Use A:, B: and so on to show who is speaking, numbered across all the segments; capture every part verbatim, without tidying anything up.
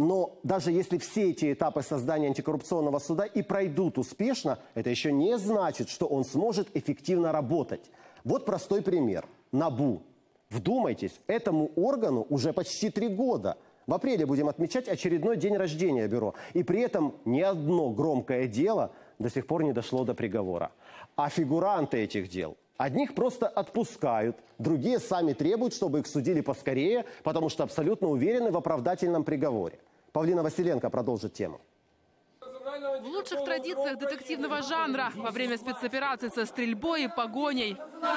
A: Но даже если все эти этапы создания антикоррупционного суда и пройдут успешно, это еще не значит, что он сможет эффективно работать. Вот простой пример. НАБУ. Вдумайтесь, этому органу уже почти три года. В апреле будем отмечать очередной день рождения бюро. И при этом ни одно громкое дело до сих пор не дошло до приговора. А фигуранты этих дел, одних просто отпускают, другие сами требуют, чтобы их судили поскорее, потому что абсолютно уверены в оправдательном приговоре. Павлина Василенко продолжит тему.
B: В лучших традициях детективного жанра во время спецопераций со стрельбой и погоней.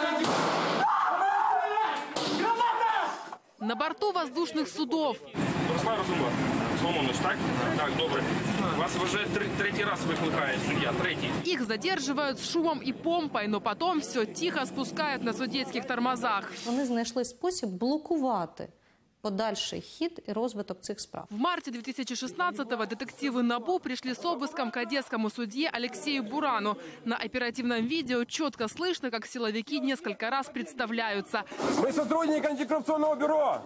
B: На борту воздушных судов.
C: Руслан Разумов, Соломонович, так? Так, добре. Вас уже третий раз викликає судья, третий.
B: Их задерживают с шумом и помпой, но потом все тихо спускают на судейских тормозах.
D: Вони знайшли спосіб блокувати подальший хід і розвиток цих справ.
B: В марте две тысячи шестнадцатого детективы НАБУ пришли с обыском к одесскому судье Алексею Бурану. На оперативном видео четко слышно, как силовики несколько раз представляются.
C: Мы сотрудники антикоррупционного бюро.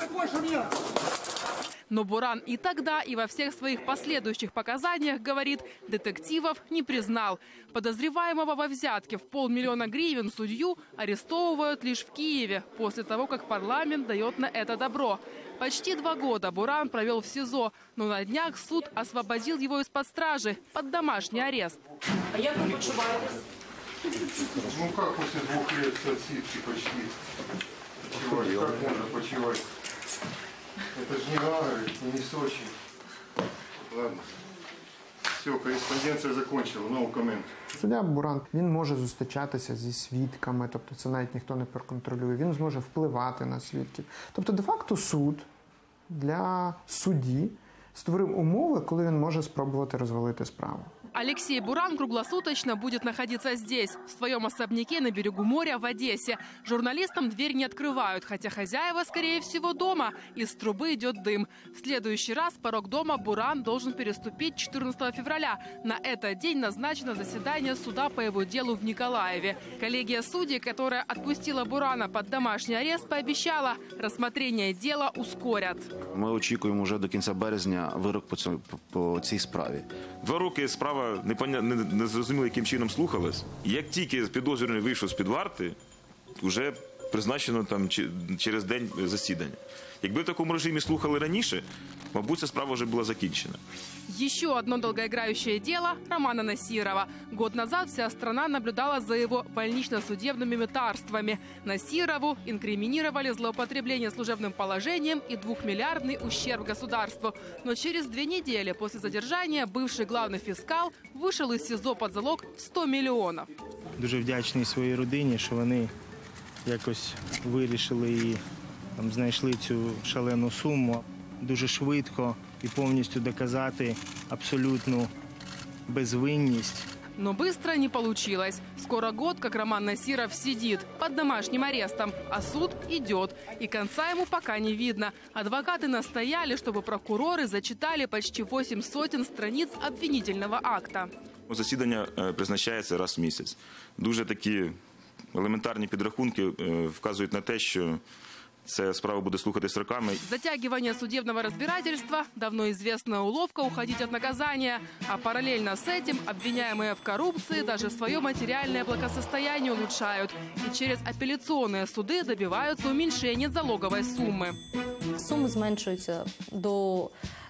B: Но Буран и тогда, и во всех своих последующих показаниях говорит, детективов не признал. Подозреваемого во взятке в полмиллиона гривен судью арестовывают лишь в Киеве, после того, как парламент дает на это добро. Почти два года Буран провел в СИЗО, но на днях суд освободил его из-под стражи, под домашний арест.
D: А як ви почуваєтесь?
E: Ну как после двух лет отсидки почти? Почивать, как можно почивать? Это же не Гагры, не Сочи. Ладно. Все, кореспонденція закінчила, no comment.
F: Суддя Буран, він може зустрічатися зі свідками, тобто це навіть ніхто не проконтролює, він зможе впливати на свідків. Тобто, де-факто суд для судді створив умови, коли він може спробувати розвалити справу.
B: Алексей Буран круглосуточно будет находиться здесь, в своем особняке на берегу моря в Одессе. Журналистам дверь не открывают, хотя хозяева, скорее всего, дома. Из трубы идет дым. В следующий раз порог дома Буран должен переступить четырнадцатого февраля. На этот день назначено заседание суда по его делу в Николаеве. Коллегия судей, которая отпустила Бурана под домашний арест, пообещала, рассмотрение дела ускорят.
G: Ми очікуємо вже до кінця березня вирок по, цьому, по цій справі.
H: Два роки справа не, не, не зрозуміло, яким чином слухалась. Як тільки підозрюваний вийшов з-під варти, вже призначено там через день засідання. Якби в такому режимі слухали раніше, мабуть, ця справа вже була закінчена.
B: Еще одно долгоиграющее дело Романа Насирова. Год назад вся страна наблюдала за его больнично-судебными мытарствами. Насирову инкриминировали злоупотребление служебным положением и двухмиллиардный ущерб государству. Но через две недели после задержания бывший главный фискал вышел из СИЗО под залог в сто миллионов.
I: Дуже вдячний своїй родині, що вони якось вирішили і там знайшли цю шалену суму. Дуже швидко і повністю доказати абсолютну безвинність.
B: Но быстро не получилось. Скоро год, как Роман Насиров сидит под домашним арестом, а суд идет. И конца ему пока не видно. Адвокаты настояли, чтобы прокуроры зачитали почти восемь сотен страниц обвинительного акта.
H: Засідання призначається раз в місяць. Дуже такі елементарні підрахунки вказують на те, що ця справа буде слухатись роками.
B: Затягивание судебного разбирательства – давно известная уловка уходить от наказания. А параллельно с этим обвиняемые в коррупции даже свое материальное благосостояние улучшают. И через апелляционные суды добиваются уменьшения залоговой суммы.
D: Суми зменшуються до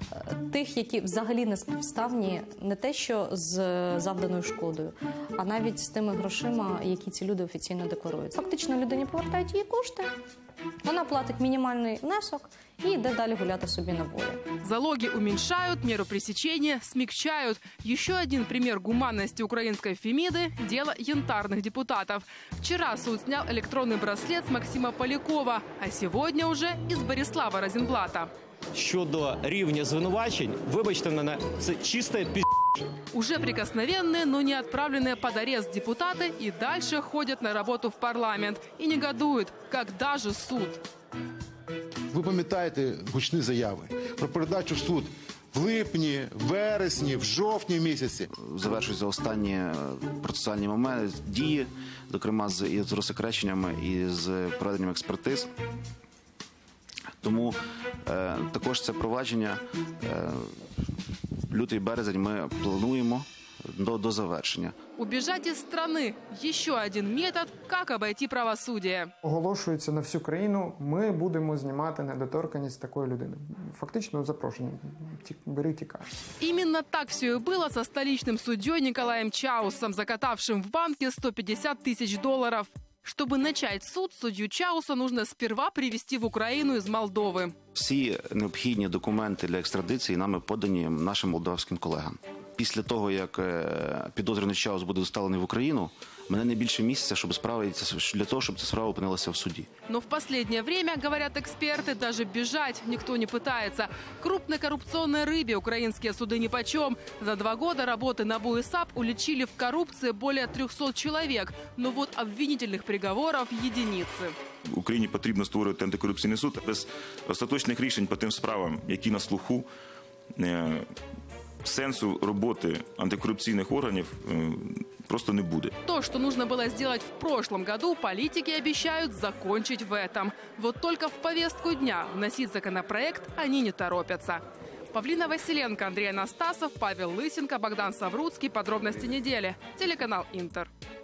D: тих, які взагалі не співставні не те, що з завданою шкодою, а навіть з тими грошима, які ці люди офіційно декларують. Фактично людині повертають її кошти, вона платить мінімальний внесок и йде далі гуляти собі на волі.
B: Залоги уменьшают, меру пресечения смягчают. Еще один пример гуманности украинской Фемиды – дело янтарных депутатов. Вчера суд снял электронный браслет с Максима Полякова, а сегодня уже из Борислава Розенблата.
J: Щодо рівня звинувачень, вибачте мене, це чисте пі***.
B: Уже прикосновенные, но не отправленные под арест депутаты и дальше ходят на работу в парламент. И негодуют, когда же суд.
K: Ви пам'ятаєте гучні заяви про передачу в суд в липні, в вересні, в жовтні місяці.
G: Завершуються останні процесуальні моменти, дії, зокрема з, і з розсекреченнями і з проведенням експертиз. Тому е, також це провадження е, лютий-березень ми плануємо до, до завершення.
B: Убежать из страны – еще один метод, как обойти правосудие.
F: Оголошується на всю країну, ми будемо знімати недоторканність такої людини. Фактично запрошення. Ті- Бери, тікай.
B: Именно так все и было со столичным судьей Николаем Чаусом, закатавшим в банке сто пятьдесят тысяч долларов. Чтобы начать суд, судью Чауса нужно сперва привезти в Украину из Молдовы.
G: Всі необхідні документи для екстрадиції нами подані нашим молдавським колегам. Після того, як е, підозрюваний Чаус буде доставлений в Україну, мене не більше місяця, щоб справа, для того, щоб ця справа опинилася в суді.
B: Но в последнее время, говорят эксперты, даже бежать никто не пытается. Крупной коррупционной рыбе украинские суды нипочем. За два года работы НАБУ и САП уличили в коррупции более трехсот человек. Но вот обвинительных приговоров единицы.
H: Україні потрібно створювати антикорупційний суд. Без остаточних рішень по тим справам, які на слуху, е, сенсу роботи антикорупційних органів е, просто не буде.
B: То, что нужно было сделать в прошлом году, политики обещают закончить в этом. Вот только в повестку дня вносить законопроект они не торопятся. Павлина Василенко, Андрей Анастасов, Павел Лысенко, Богдан Савруцкий. Подробности недели. Телеканал Интер.